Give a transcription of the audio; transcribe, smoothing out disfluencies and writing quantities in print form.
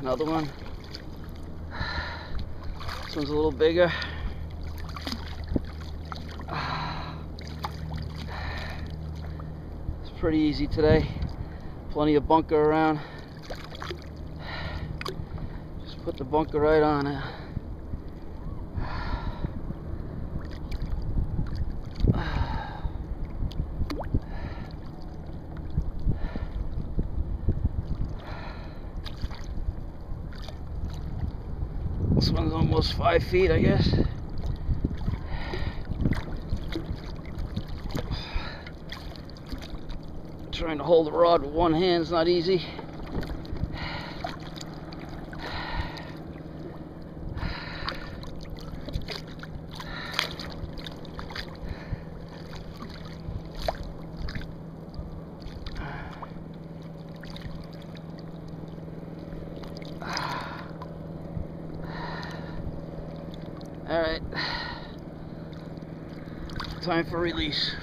Another one. This one's a little bigger. It's pretty easy today. Plenty of bunker around. Just put the bunker right on it. This one's almost 5 feet, I guess. Trying to hold the rod with one hand is not easy. All right, time for release.